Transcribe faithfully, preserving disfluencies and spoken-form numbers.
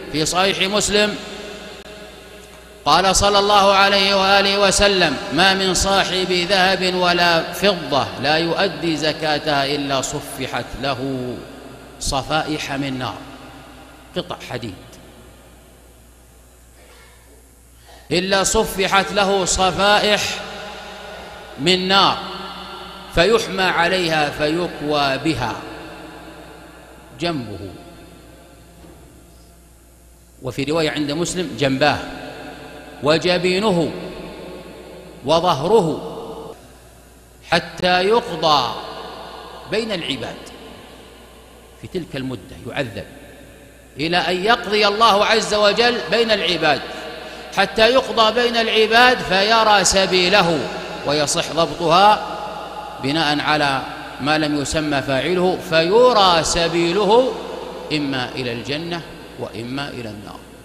في صحيح مسلم قال صلى الله عليه وآله وسلم: ما من صاحب ذهب ولا فضة لا يؤدي زكاتها إلا صفحت له صفائح من نار، قطع حديد، إلا صفحت له صفائح من نار فيحمى عليها فيكوى بها جنبه، وفي رواية عند مسلم جنباه وجبينه وظهره، حتى يقضى بين العباد. في تلك المدة يعذب إلى أن يقضي الله عز وجل بين العباد، حتى يقضى بين العباد فيرى سبيله ويصح ضبطها بناء على ما لم يسمى فاعله، فيرى سبيله إما إلى الجنة وإما إلى النار.